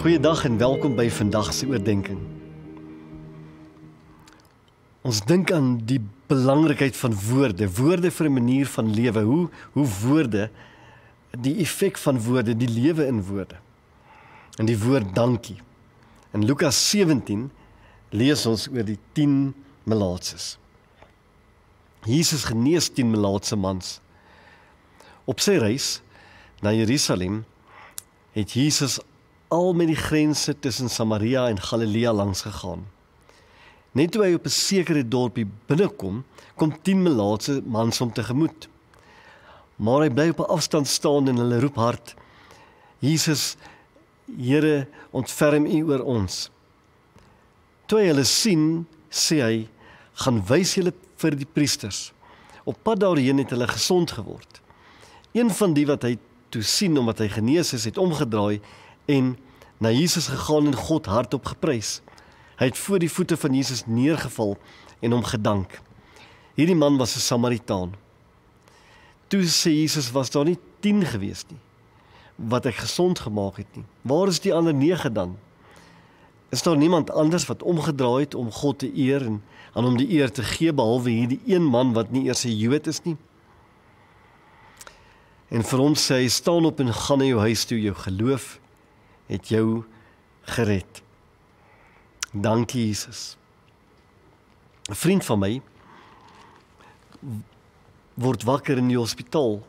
Goeiedag en welkom by vandag se oordeenking. Ons dink aan die belangrikheid van woorde, woorde vir 'n manier van lewe, hoe woorde, die effek van woorde, die lewe in woorde. En die woord dankie. In Lukas 17 lees ons oor die 10 melaatses. Jesus genees 10 melaatse mans. Op sy reis na Jerusalem het Jesus al met die grense tussen Samaria en Galilea langs gegaan. Net toe hy op 'n sekere dorpie binnekom, kom 10 melaatse mans hom tegemoet. Maar hy bly op 'n afstand staan en hulle roep hard: Jesus, Here, ontferm U oor ons. Toe hy hulle sien, sê hy: gaan wys julle vir die priesters. Op pad daarheen het hulle gesond geword. Een van die wat hy toe sien omdat hy genees is, het omgedraai en na Jesus gegaan en God hardop geprys. Hy het voor die voete van Jesus neergeval en hom gedank. Hierdie man was 'n Samaritaan. Toe sê Jesus, was daar nie 10 gewees nie, wat ek gesond gemaak het nie. Waar is die ander 9 dan? Is daar niemand anders wat omgedraai het om God te eer en aan hom die eer te gee, behalwe hierdie een man wat nie eers 'n Jood is nie? En vir hom sê hy, staan op en gaan na jou huis toe, jou geloof het jou gered. Dankie Jesus. 'n Vriend van my word wakker in die hospitaal.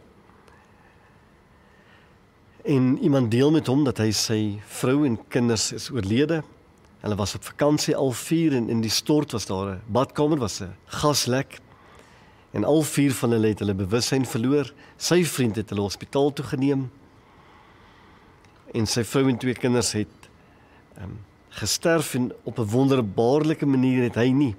En iemand deel met hom dat hy sy vrou en kinders is oorlede. Hulle was op vakansie al 4 en in die stort was daar 'n badkamer, was 'n gaslek. En al 4 van hulle het hulle bewussyn verloor. Sy vriend het hulle hospitaal toe geneem. En sy vrou en 2 kinders het gesterf en op 'n wonderbaarlike manier het hy nie.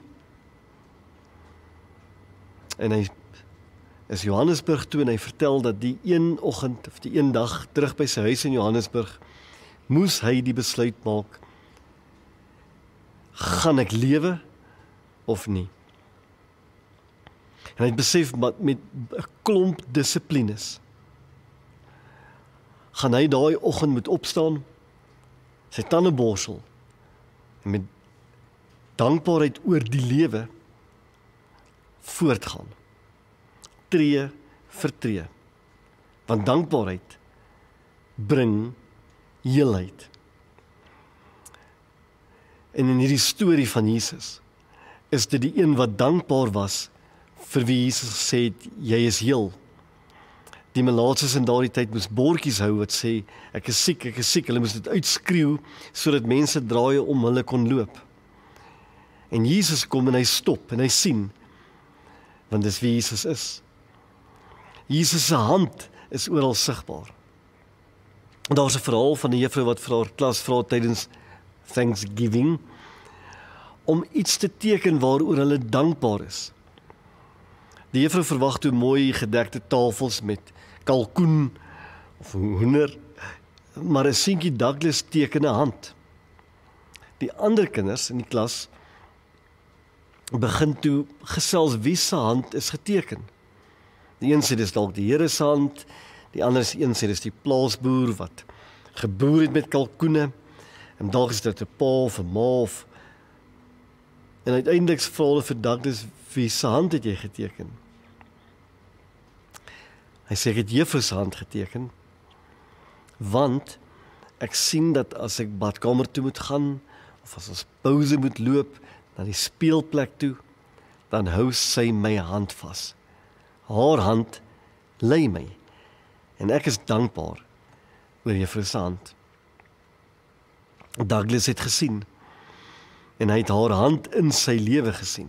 En hy is Johannesburg toe en hy vertel dat die een oggend of die een dag terug by sy huis in Johannesburg moes hy die besluit maak: gaan ek lewe of nie? En hy het besef met 'n klomp dissiplines gaan hy daai oggend moet opstaan, sy tande borsel en met dankbaarheid oor die lewe voortgaan. Tree vir tree. Want dankbaarheid bring heelheid. En in hierdie storie van Jesus is dit die een wat dankbaar was vir wie Jesus gesê het, jy is heel. Die melaatses in daardie tyd moes bordjies hou wat sê, ek is siek, ek is siek. Hulle moes dit uitskreeu sodat mense draaie om hulle kon loop. En Jesus kom en hy stop en hy sien, want dis wie Jesus is. Jesus se hand is oral sigbaar. Daar's 'n verhaal van 'n juffrou wat vir haar klas vra tydens Thanksgiving om iets te teken waaroor hulle dankbaar is. Die juffrou verwag toe mooi gedekte tafels met kalkoen of hoender, maar 'n seentjie Douglas teken 'n hand. Die ander kinders in die klas begin toe gesels wie se hand is geteken. Die een sê dis dalk die Here se hand, die ander een sê dis die plaasboer wat geboer het met kalkoene, en dalk is dit 'n pa of 'n ma of. En uiteindelik vra hulle vir Douglas, wie se hand het jy geteken? Hy sê, ek het juffrou se hand geteken, want ek sien dat as ek badkamer toe moet gaan, of as ons pouse moet loop, na die speelplek toe, dan hou sy my hand vas. Haar hand lei my, en ek is dankbaar oor juffrou se hand. Douglas het gesien, en hy het haar hand in sy lewe gesien.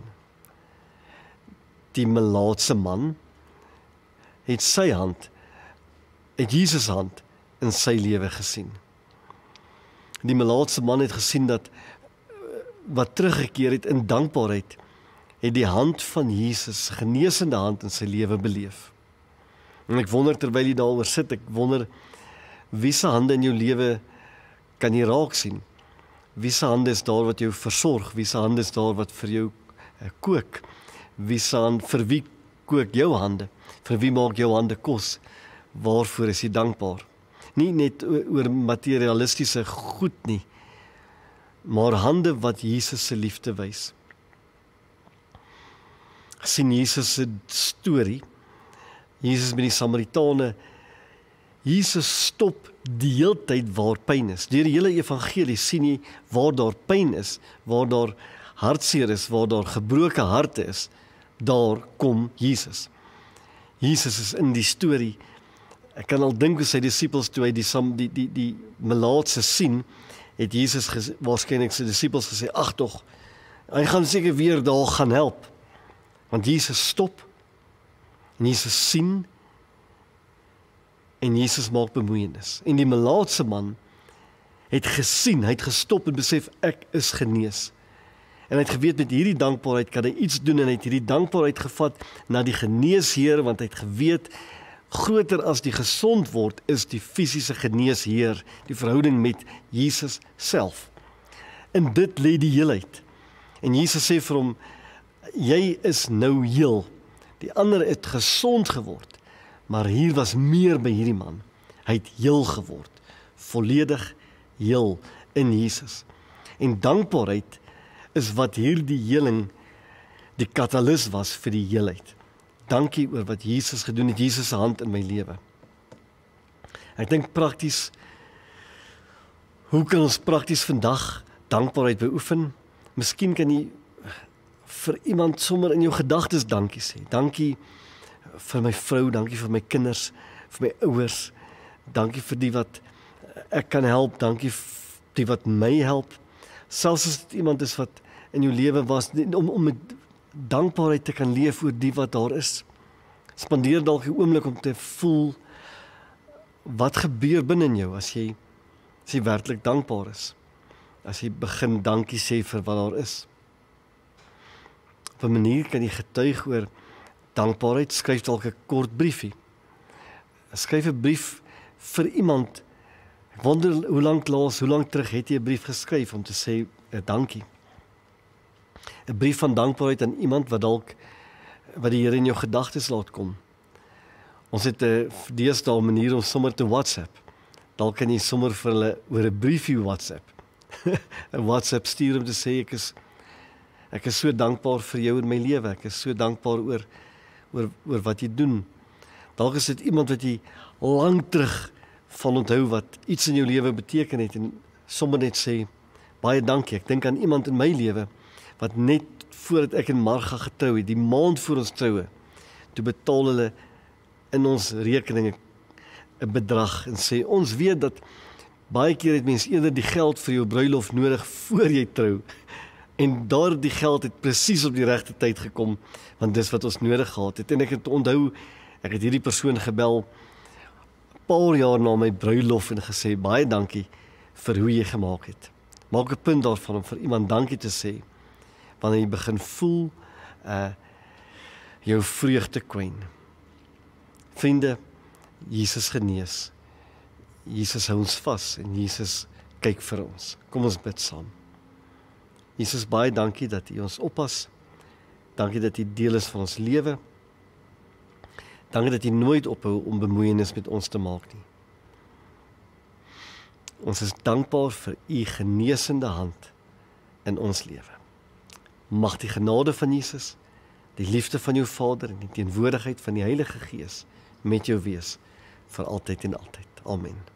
Die melaatse man het sy hand, het Jesus hand in sy lewe gesien. Die melaatse man het gesien dat wat teruggekeer het in dankbaarheid, het die hand van Jesus, genesende hand in sy lewe beleef. En ek wonder terwyl jy daaroor sit, ek wonder wie se hande in jou lewe kan jy raak sien? Wie se hande is daar wat jou versorg? Wie se hande is daar wat vir jou kook? Wie se hand, vir wie kook jou hande? Vir wie maak jou hande kos? Waarvoor is jy dankbaar? nie net oor materialistiese goed nie, maar hande wat Jesus se liefde wys. Sien Jesus se storie, Jesus met die Samaritane, Jesus stop die heeltyd waar pyn is. Deur die hele evangelie sien jy waar daar pyn is, waar daar hartseer is, waar daar gebroke harte is, daar kom Jesus. Jesus is in die storie. Ek kan al dink hoe sy disippels toe hy die melaatse sien, het Jesus waarskynlik sy disippels gesê, ag tog, hy gaan seker weer daar gaan help. Want Jesus stop, en Jesus sien, en Jesus maak bemoeienis. En die melaatse man het gesien, hy het gestop en besef, ek is genees. En hy het geweet met hierdie dankbaarheid kan hy iets doen, en hy het hierdie dankbaarheid gevat na die geneesheer, want hy het geweet, groter as die gesond word, is die fisiese geneesheer, die verhouding met Jesus self. En dit lê die heelheid. En Jesus sê vir hom, jy is nou heel. Die ander het gesond geword, maar hier was meer by hierdie man. Hy het heel geword, volledig heel in Jesus. En dankbaarheid is wat hierdie heling die katalis was vir die heelheid. Dankie oor wat Jesus gedoen het, Jesus se hand in my lewe. Ek dink prakties, hoe kan ons prakties vandag dankbaarheid beoefen? Miskien kan jy vir iemand sommer in jou gedagtes dankie sê. Dankie vir my vrou, dankie vir my kinders, vir my ouers, dankie vir die wat ek kan help, dankie vir die wat my help. Selfs as dit iemand is wat in jou lewe was, om met dankbaarheid te kan leef oor die wat daar is. Spandeer dalk 'n oomblik om te voel wat gebeur binne in jou as jy werklik dankbaar is. As jy begin dankie sê vir wat daar is. Op 'n manier kan jy getuig oor dankbaarheid, skryf dalk 'n kort briefie. Skryf 'n brief vir iemand. Ek wonder hoe lank terug het jy 'n brief geskryf om te sê dankie. 'n Brief van dankbaarheid aan iemand wat die Here in jou gedagtes laat kom. Ons het deesdae 'n manier om sommer te WhatsApp. Dalk kan jy sommer vir hulle oor 'n briefie WhatsApp. 'n WhatsApp stuur om te sê ek is so dankbaar vir jou in my lewe. Ek is so dankbaar oor wat jy doen. Dalk is dit iemand wat jy lank terug van onthou wat iets in jou lewe beteken het en sommer net sê baie dankie. Ek dink aan iemand in my lewe wat net voordat ek en Marga getrou het, die maand voor ons troue, toe betaal hulle in ons rekeninge 'n bedrag en sê, ons weet dat baie keer het mens eerder die geld vir jou bruilof nodig voor jy trou. En daardie geld het presies op die regte tyd gekom, want dis wat ons nodig gehad het. En ek het onthou, ek het hierdie persoon gebel 'n paar jaar na my bruilof en gesê, baie dankie vir hoe jy gemaak het. Maak 'n punt daarvan om vir iemand dankie te sê, wanneer jy begin voel jou vreugde kwyn. Vriende, Jesus genees. Jesus hou ons vas en Jesus kyk vir ons. Kom ons bid saam. Jesus, baie dankie dat U ons oppas. Dankie dat U deel is van ons lewe. Dankie dat U nooit ophou om bemoeienis met ons te maak nie. Ons is dankbaar vir U genesende hand in ons lewe. Mag die genade van Jesus, die liefde van jou Vader en die teenwoordigheid van die Heilige Gees met jou wees vir altyd en altyd. Amen.